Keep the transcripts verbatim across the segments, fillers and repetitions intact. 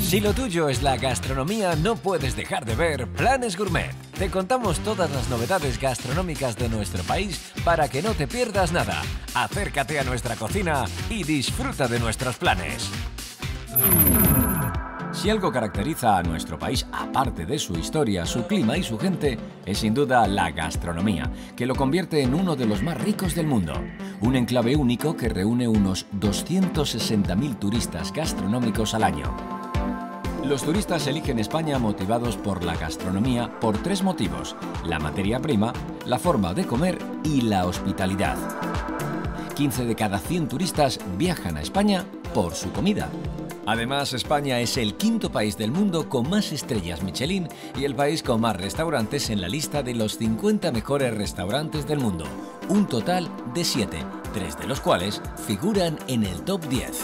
Si lo tuyo es la gastronomía, no puedes dejar de ver Planes Gourmet. Te contamos todas las novedades gastronómicas de nuestro país para que no te pierdas nada. Acércate a nuestra cocina y disfruta de nuestros planes. Si algo caracteriza a nuestro país, aparte de su historia, su clima y su gente, es sin duda la gastronomía, que lo convierte en uno de los más ricos del mundo. Un enclave único que reúne unos doscientos sesenta mil turistas gastronómicos al año. Los turistas eligen España motivados por la gastronomía por tres motivos: la materia prima, la forma de comer y la hospitalidad. quince de cada cien turistas viajan a España por su comida. Además, España es el quinto país del mundo con más estrellas Michelin y el país con más restaurantes en la lista de los cincuenta mejores restaurantes del mundo. Un total de siete, tres de los cuales figuran en el top diez.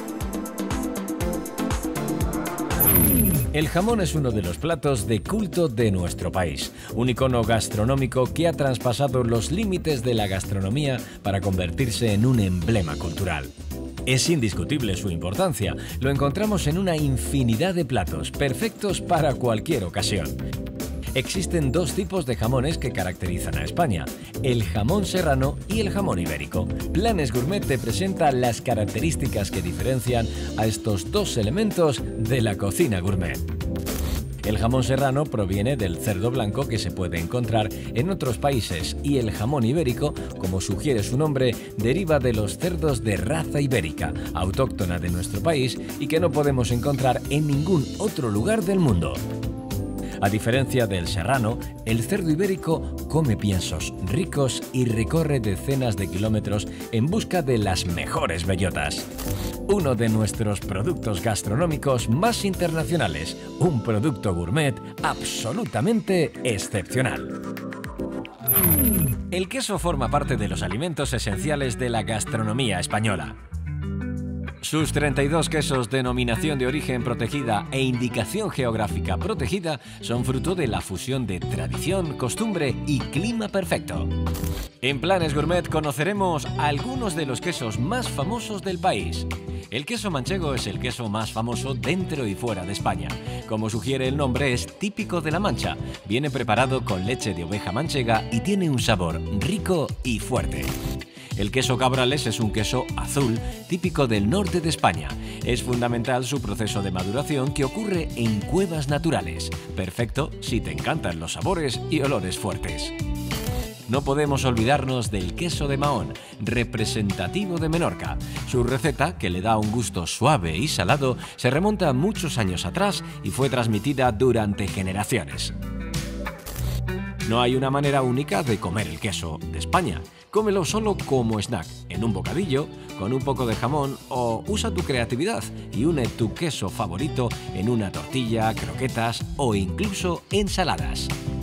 El jamón es uno de los platos de culto de nuestro país, un icono gastronómico que ha traspasado los límites de la gastronomía para convertirse en un emblema cultural. Es indiscutible su importancia, lo encontramos en una infinidad de platos, perfectos para cualquier ocasión. Existen dos tipos de jamones que caracterizan a España: el jamón serrano y el jamón ibérico. Planes Gourmet te presenta las características que diferencian a estos dos elementos de la cocina gourmet. El jamón serrano proviene del cerdo blanco que se puede encontrar en otros países y el jamón ibérico, como sugiere su nombre, deriva de los cerdos de raza ibérica, autóctona de nuestro país y que no podemos encontrar en ningún otro lugar del mundo. A diferencia del serrano, el cerdo ibérico come piensos ricos y recorre decenas de kilómetros en busca de las mejores bellotas. Uno de nuestros productos gastronómicos más internacionales, un producto gourmet absolutamente excepcional. El queso forma parte de los alimentos esenciales de la gastronomía española. Sus treinta y dos quesos denominación de origen protegida e indicación geográfica protegida son fruto de la fusión de tradición, costumbre y clima perfecto. En Planes Gourmet conoceremos algunos de los quesos más famosos del país. El queso manchego es el queso más famoso dentro y fuera de España. Como sugiere el nombre, es típico de La Mancha. Viene preparado con leche de oveja manchega y tiene un sabor rico y fuerte. El queso cabrales es un queso azul típico del norte de España. Es fundamental su proceso de maduración que ocurre en cuevas naturales. Perfecto si te encantan los sabores y olores fuertes. No podemos olvidarnos del queso de Mahón, representativo de Menorca. Su receta, que le da un gusto suave y salado, se remonta muchos años atrás y fue transmitida durante generaciones. No hay una manera única de comer el queso de España. Cómelo solo como snack, en un bocadillo, con un poco de jamón, o usa tu creatividad y une tu queso favorito en una tortilla, croquetas o incluso ensaladas.